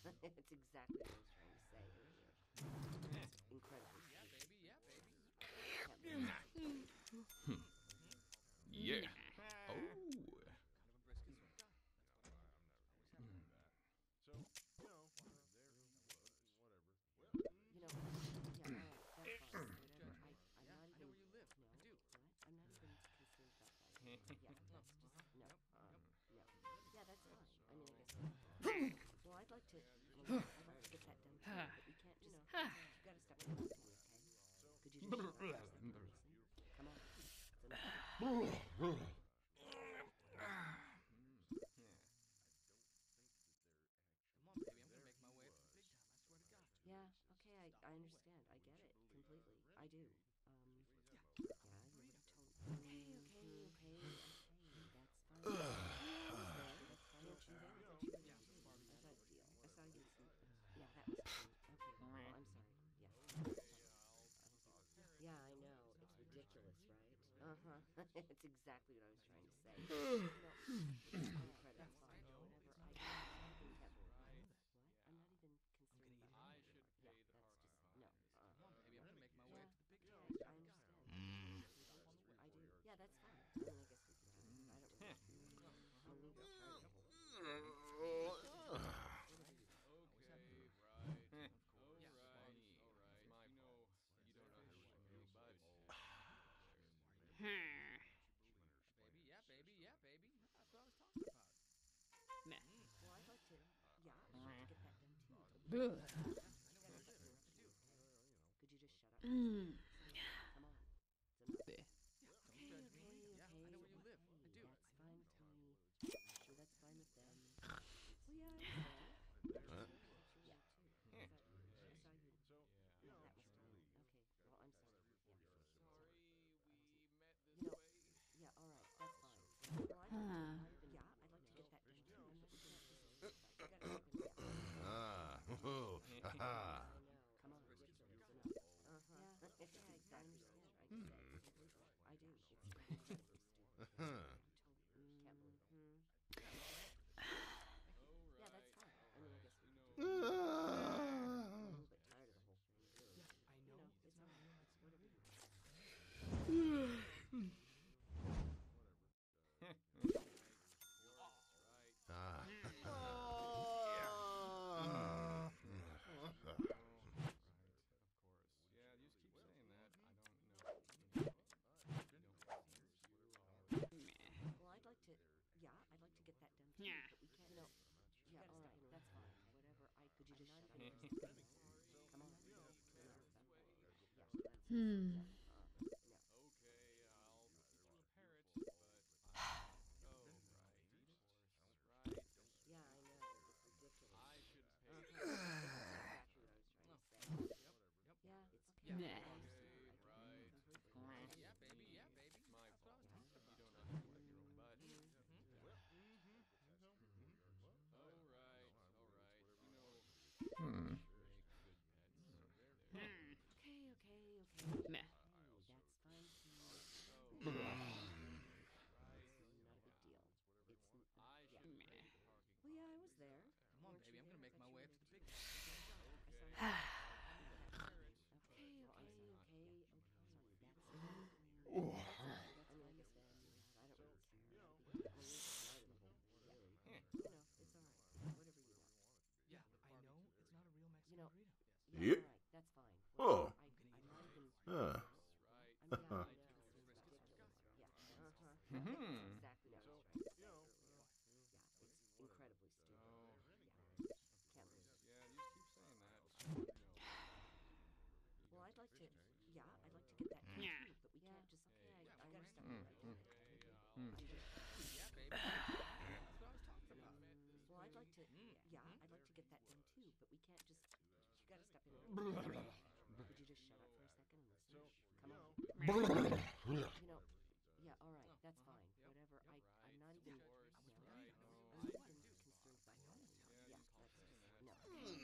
It's exactly what I was trying to say earlier. It's incredible. Yeah, baby. Yeah, baby. Can't believe it. Yeah. Oh. Kind of a brisket sort of guy. That's what I do. Always have been. So, whatever. You know, yeah, all right, that's fine. Whatever. I'm Yeah, not I even. know where you live. No, I do. what? I'm not even concerned about that. Yeah, that's just no. No. Yeah, that's fine. I mean, I guess. Well, I'd like to. I'd like to get that done too, but we can't. You gotta stop interrupting me, okay? Could you just shut up for a second and listen? Come on. It's enough. Come on, baby. I'm gonna make my way up to the big time. I swear to God. Yeah, okay, I understand. I get it completely. I do. Yeah, you would have told me. Okay. That's fine. That's fine. Can't you then? That you would have told me. That deal. I saw you. Yeah, that was fine. Okay, well, I'm sorry. Yeah. Yeah, I know. It's ridiculous, right? Uh-huh. It's exactly what I was trying to say. It's incredible. Fine. Whatever. I can't believe it. What? I'm not even concerned about I that. should Yeah, pay the that's parking just lot. no. Come on, baby. I'm gonna make my way up to the big time. I understand. I do. Yeah, that's fine. I mean, I guess we can have it. I don't really. I'm a little bit tired of the whole thing. Okay, right. Of course. Yeah, all right. My you know, you don't know how to me, but baby, yeah, baby, yeah, baby. That's what I was talking about. Well, I'd like to. Yeah, I'd like to get that done too. I know where you live. I do. Could you just shut up? For a second? Come on. It's enough. Don't judge me. Yeah, I know where you live. I do. That's fine with me. Sure, that's fine with them. Well, yeah, I understand. Yeah, too. I saw you. No, that was fine. Okay. Well, I'm sorry. Yeah. Sorry, we met this You know, way. yeah, all right, that's fine. Well, I'd like to get that done too. I'm not sure. You gotta stop it. Yeah. Haha. I know. Come on, ridiculous enough. Yeah, yeah, I understand. I get it. I do. It's incredibly stupid. Totally can't believe it. Yeah, that's fine. I mean, I guess we can do it. I'm a little bit tired of the whole thing, really. I You know, it's all right. Whatever you want. Ah. Of course. Yeah, you just keep saying that. I don't know. Well, I'd like to. Yeah, I'd like to get that done too. But we can't. Yeah, all right. That's fine. Whatever. Could you just shut up? Come on. Yeah. No. Okay, I'll teach you a parrot, but oh, right. Yeah, I know. It's ridiculous. I should pay. That's exactly what I was trying to say. Yep. Yeah, it's okay. Yeah. I understand. I Right. completely. Yeah, baby. Yeah, baby. My That's what I fault. was talking about. You don't know how to wipe your own butt. All right. You know, Hmm. make good pets. Okay. That's fine too. Oh, right. Not a big deal. It's I yeah. should pay the parking. Well, yeah, I was there. Come on, Weren't baby. you I'm gonna there? make I my thought way you up to the were big there, time. too. Okay. Okay. That's fine. I mean, I guess I don't really care. I'm a little tired of the whole thing. Yeah. You know, it's all right. Whatever you want. Yeah, I know it's not a real Mexican You know, burrito. yeah, Yep. all right. That's fine. Oh. I'm not even. Huh. Right. I mean, I know. Chicken It's brisket sort of guy. ridiculous. Yeah. Hmm. That's exactly what I was trying to say earlier. Yeah, it's incredibly stupid. Oh. Yeah. Can't believe it. Yeah, you just keep saying that. I don't know. Well, I'd like to. Yeah, I'd like to get that done too, but we can't just. Okay, I gotta stop you right there. Yeah, baby. That's what I was talking about. Well, I'd like to. Yeah, I'd like to get that done too, but we can't just. You gotta stop it. Could you just shut up for a second and listen? Come on. You know. Yeah, all right. That's fine. Whatever. I'm not even. I'm not even concerned about that. Yeah, that's just no.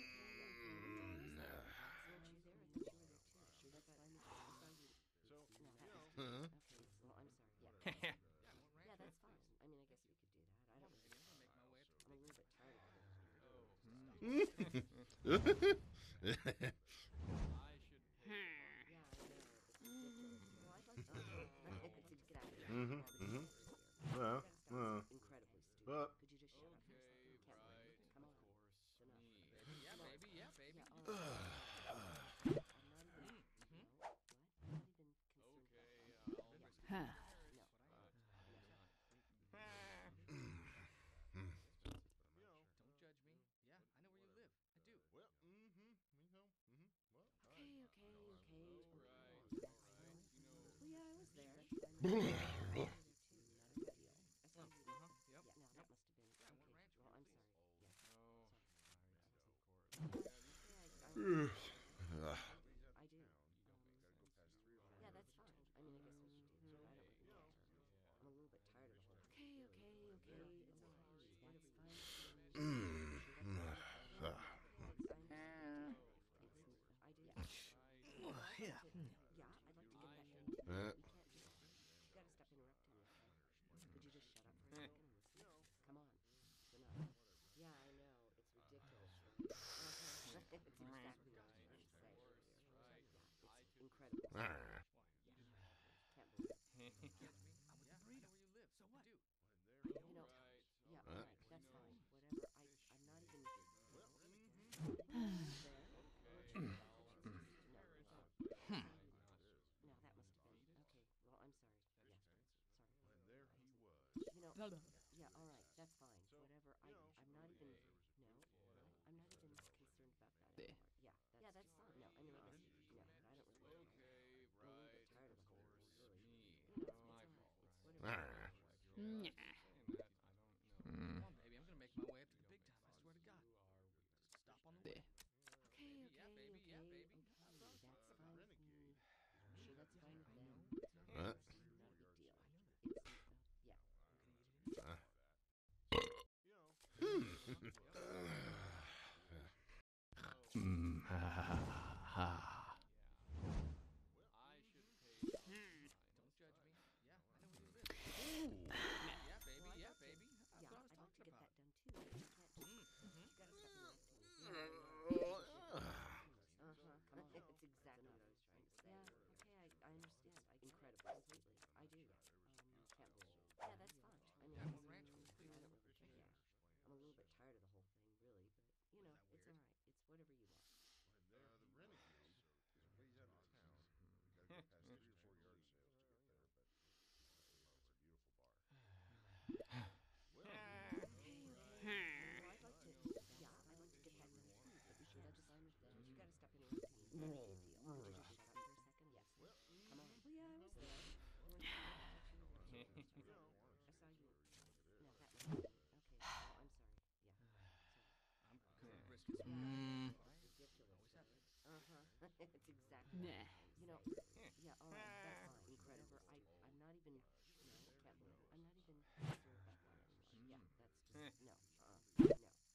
Weren't you there? I thought you were there too. Sure, that's fine. I saw you. No, that was okay. Well, I'm sorry. Yeah. Yeah, that's fine. I mean, I guess we could do that. I don't. Make my way up to I'm a little bit tired of the whole thing. Well, That's incredibly stupid. Could you just shut up for a second? Okay, Can't right. believe it. Come on. Of course. It's enough. Me. Baby, yeah, baby, yeah, baby. Yeah, all right. I'm not even. No. What? I'm not even concerned about Okay, that. I'll Yeah. risk it. No. Don't judge me. Yeah, I know where you live. I do. well, well, Okay, okay, okay. Alright, That's alright. fine. You know, Well, yeah, I was there. Not a big deal. I saw you. uh-huh, yep. Yeah, no, that must have been. Yeah, what Okay. ranch Well, were I'm you, sorry. please? Yeah. Oh, Sorry. right, of course. I do. Yeah, that's fine. I mean, I guess we could do. I don't really care. I'm a little bit tired of the whole. Okay, okay, okay. It's all right. That's fine. I do. yeah. Yeah, I'd like to get that done too. We can't just. You gotta stop interrupting me, okay? Could you just shut up for a second and listen? Come on, it's enough. Yeah, I know. It's ridiculous, right? It's exactly what I was trying to say earlier. Right. Yeah, it's incredible. Ah. Can't believe it. Don't judge me. I went to breed 'em. You live. So what? Do. You know, Right. yeah, Huh? all right, that's fine. Whatever. I'm not even. There. No, that must have been. Okay. Well, I'm sorry. Yeah. Sorry. You know. Yeah. All right. That's fine. Whatever. I'm not even. No. What? I'm not even concerned about that anymore. Yeah. That's fine. No. I mean, I guess. No. I don't really care. Okay, I'm a little bit right. tired of the whole Of thing. course. Really. Me. You know, Oh, it's my all right. fault. It's whatever. Ah. Saying that, I don't know. Come on, baby. I'm gonna make my way up to the big time. I swear to God. Stop on the way. Okay. Baby, yeah, baby, yeah, baby. That's fine with me. Sure, that's fine with them. What? Not a big deal. It's yeah. I should pay some fine. Don't judge me. Yeah, I know where you live. Yeah, baby, yeah, baby. That's Yeah, what I was I'd like to talking get about. that done too. But you can't just. You gotta stop interrupting me. Come on. It's exactly what I was trying to say. Yeah. Okay. I understand. Incredibly, completely. I do. Can't believe it. Yeah, that's fine. I mean, Yeah, I what guess ranch were you, please? I don't really care. I'm a little bit tired of the whole thing, really. But you know, it's all right. It's whatever you want. Well, I'd like to. Yeah, I'd like to get that done too. But sure, that's fine with them. You gotta stop interrupting me. It's not a big deal. Could you just shut up for a second? Yes. Come on. Well, yeah, I was there. I saw you. No, that must have been. Okay. Well, I'm sorry. Yeah. Sorry. I'm gonna risk it. Ridiculous. It's exactly. You know. Yeah. All right. That's fine. Incredible. I'm not even. No, can't believe it. I'm not even concerned about that anymore. Yeah. That's just no. No.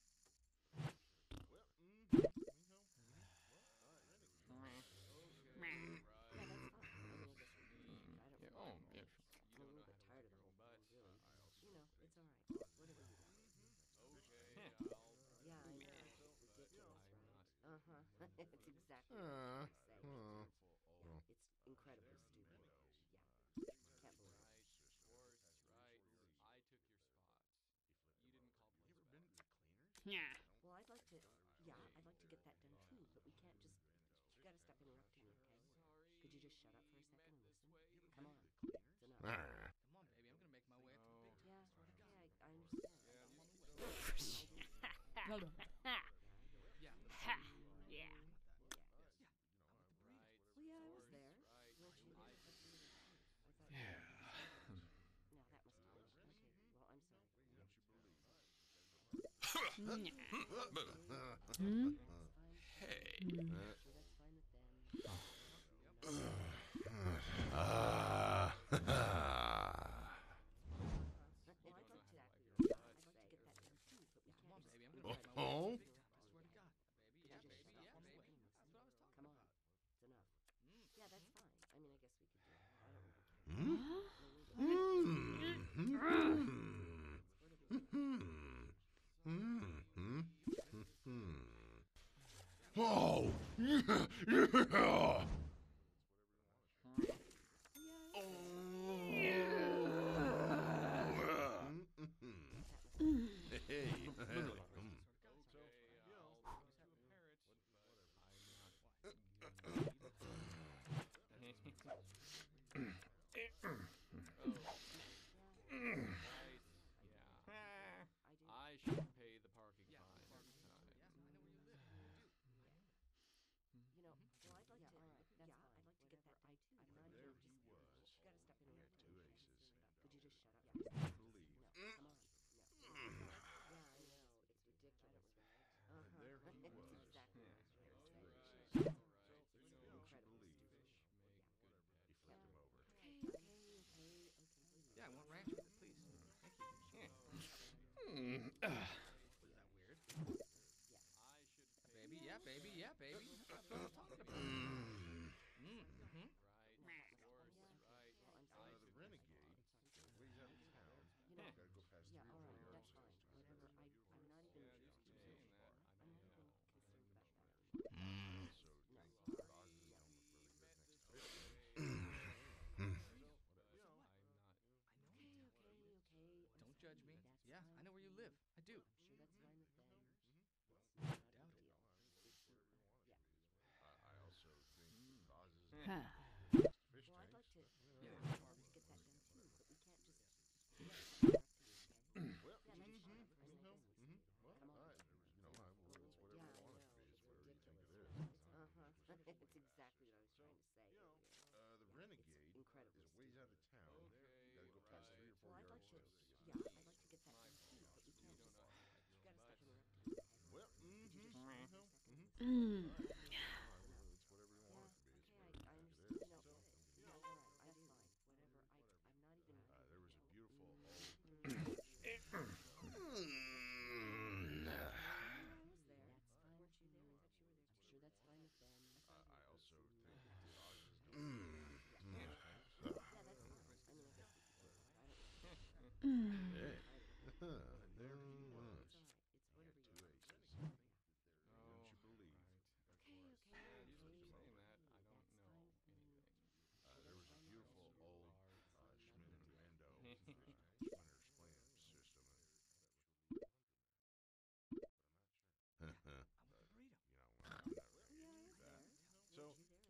Yeah, that's fine. I mean, I guess we could do. I don't Yeah, really oh, care. yeah, sure. I'm a little bit tired of the whole But thing, really. You know, it's all right. Whatever you want. okay, Yeah, I know. It's ridiculous, right? It's exactly what Uh, I was trying to say. uh, Yeah, it's incredibly stupid. Yeah, can't believe it. right, of course, right. I took your spots. You didn't call police back. Well, I'd like to. Yeah, I'd like to get that done too. But we can't just. You gotta stop interrupting me, okay? Sorry. Could you just shut up for a second and listen? Come on, it's enough. ah. Come on, baby. I'm gonna make my way up to the big time. Yeah, I swear to God. I understand. Yeah, these keep Yeah, saying Yeah, let's yeah. Yeah. Yes. Right. Well, yeah, I was there. Right. Weren't you? I I thought. Yeah. No, that must have been. Okay. Well, I'm sorry. Yeah. Hey. Sure, that's fine with them. Ah. Well, I'd like to. Yeah, I'd like to get that done too, but we Come can't on, just. baby. I'm gonna make my way Oh. up to the big time. I swear to God. Baby, Could yeah, you just baby, shut yeah, up for a baby. second and listen? That's what I was talking Come on, about. it's enough. Yeah, that's fine. I mean, I guess we could do it. I don't really care. Hmm? I'm a little bit. Hmm. It's whatever you want. Hmm. Hmm. Hmm. Hmm. Oh! Yeah! Hey. I should pay the parking fine next time. You know, well, I'd like to. All right, that's fine. I'd like to get that done too. I'm not even just. You gotta stop interrupting. Two aces. Could you just shut up for a second? Believe. No, come on. No. Yeah, I know. It's ridiculous, right? And there he It's was. exactly what I was trying to say. Two aces. Incredible. Believe. He flipped him over. Okay. Yeah, I want ranch with it, please. Thank you. Yeah. Was that weird? Yes. Baby, yeah, baby, yeah, baby. That's what I'm talking about. Mm-hmm. The renegade is ways out of town. You know, Gotta go past yeah, 3 all or 4 right, yards. that's fine. Whatever. I'm not even. Yeah, just keep saying that. I'm not even concerned about that anymore. So No. think Boz's is really good next time. Don't judge me. That's Yeah, fine. I know where you live. I do. I'm sure that's fine with them. It's not a big Doubt it. deal. Yeah. I also think Boz's Eh. fish Well, I'd tanks. like to. Yeah. I'd like to get that done too, but we can't just. You gotta stop interrupting, okay? Well, Yeah, just shut up for a second. Well, Come on. it's whatever you want it to be. Yeah, It's I whatever know. you It's think it ridiculous, is. right? It's exactly what I was trying to say. The renegade incredibly is ways out of town. Gotta go past 3 or 4 Well, I'd like yards. to. Yeah, I'd like to get that done too, but we can't just. You gotta stop interrupting, okay? Well, Could you just shut up for a second? It's whatever you want it to be. It's Okay, I whatever you understand. think You it know, is. yeah, all right, that's fine. Whatever. I'm not even. There was a beautiful old. I was there. That's fine. Weren't you there? I thought you were there. I'm sure that's fine with them. I also think Boz's Yeah, that's fine. I mean, I guess we could do that. I don't know. Hey. There he was. It's all right. It's whatever you 2 want. aces. Yeah. Don't you believe? Okay. You keep saying that. I don't know anything. There was a beautiful old Schmidt and Mando Splinter Splam system. I want a burrito. I'm not ready to do that. So,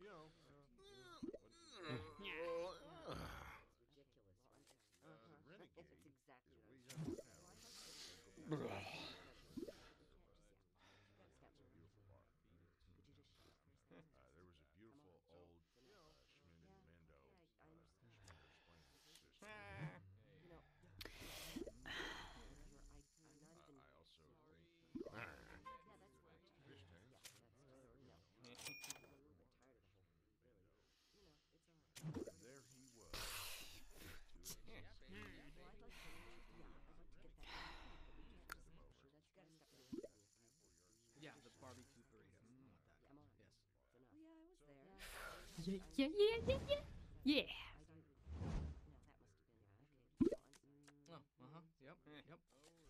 It's ridiculous, right? the renegade It's exactly is what I ways was out of trying town. to say. You gotta go past You gotta stop It's a beautiful bar. Could you just shut up for a second? There was a beautiful old Schmidt and Mando I understand. Splinter Splam system. You know, whatever. I'm not even. I also think Yeah, that's fine. fish tanks. Yeah, that's just I'm a little bit tired of the whole thing, really. You know, it's all right. And there he was. 2 aces. Yeah, baby, yeah, Well, I'd baby. like to. Yeah, I'd like to get that done too, but we can't just. Sure, that's you gotta stop interrupting, okay? Yeah, the barbecue burrito. I want that. Come on. Yes. It's enough. Yeah, I was there. Yeah. Yeah. I do. No, that must have been. Okay. So Oh, uh-huh. Yep.